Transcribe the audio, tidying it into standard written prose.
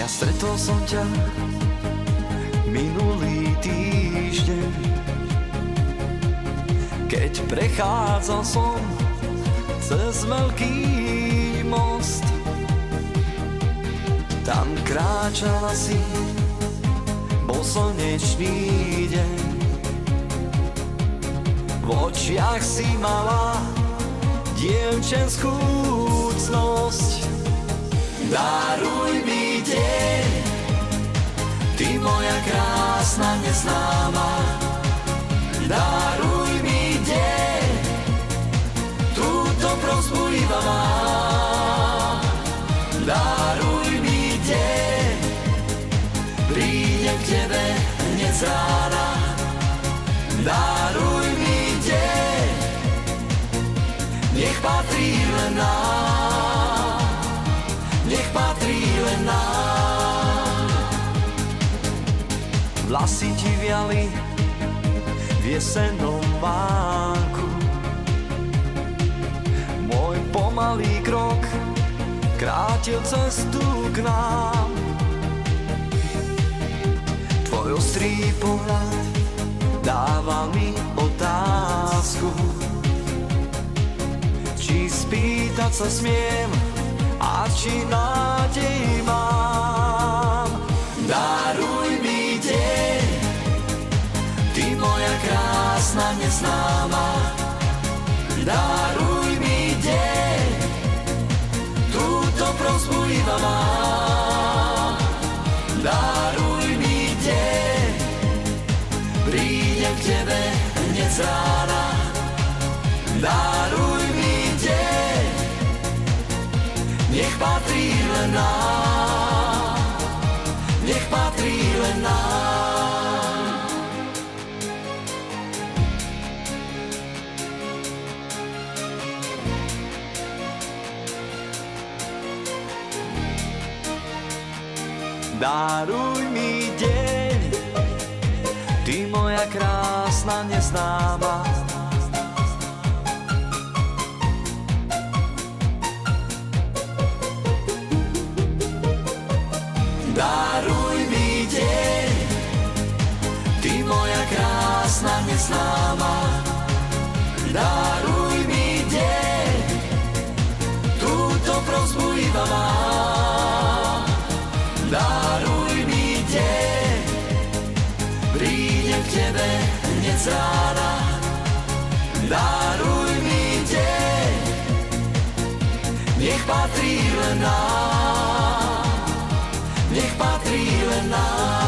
Stretol som ťa minulý týždeň, keď prechádzal som cez veľký most. Tam kráčala si, bol slnečný deň, v očiach si mala dievčenskú cnosť. Daruj mi deň, ty moja krásna neznáma. Daruj mi deň, túto prosbu iba mám. Daruj mi deň, prídem k tebe hneď z rána. Daruj mi deň, nech patrí len nám, nech patrí len nám. Vlasy ti viali v jesennom vánku, môj pomalý krok krátil cestu k nám. Tvoj ostrý pohľad dával mi otázku, či spýtať sa smiem a či nádej mám. Daruj mi deň, ty moja krásna neznáma. Daruj mi deň, túto prosbu iba mám. Daruj mi deň, prídem k tebe hneď z rána. Daruj mi deň, nech patrí len nám, nech patrí len nám. Daruj mi deň, ty moja krásna neznáma. Daruj mi deň, ty moja krásna neznáma. Daruj mi deň, túto prosbu iba mám. Daruj mi deň, prídem k tebe hneď z rána. Daruj mi deň, nech patrí len nám, nech patrí len nám.